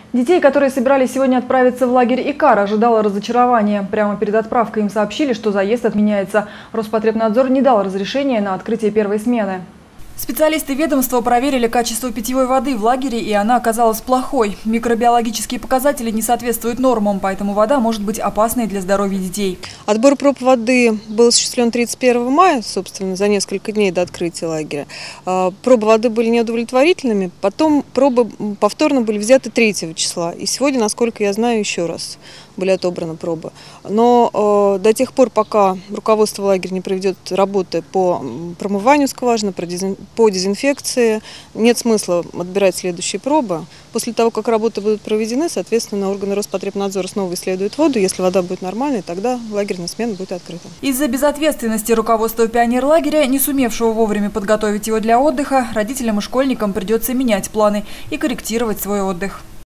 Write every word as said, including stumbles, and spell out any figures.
Детей, которые собирались сегодня отправиться в лагерь Икар, ожидало разочарование. Прямо перед отправкой им сообщили, что заезд отменяется. Роспотребнадзор не дал разрешения на открытие первой смены. Специалисты ведомства проверили качество питьевой воды в лагере, и она оказалась плохой. Микробиологические показатели не соответствуют нормам, поэтому вода может быть опасной для здоровья детей. Отбор проб воды был осуществлен тридцать первого мая, собственно, за несколько дней до открытия лагеря. Пробы воды были неудовлетворительными, потом пробы повторно были взяты третьего числа. И сегодня, насколько я знаю, еще раз были отобраны пробы. Но э, до тех пор, пока руководство лагеря не проведет работы по промыванию скважины, по дезинфекции, нет смысла отбирать следующие пробы. После того, как работы будут проведены, соответственно, органы Роспотребнадзора снова исследуют воду. Если вода будет нормальной, тогда лагерная смена будет открыта. Из-за безответственности руководства пионерлагеря, не сумевшего вовремя подготовить его для отдыха, родителям и школьникам придется менять планы и корректировать свой отдых.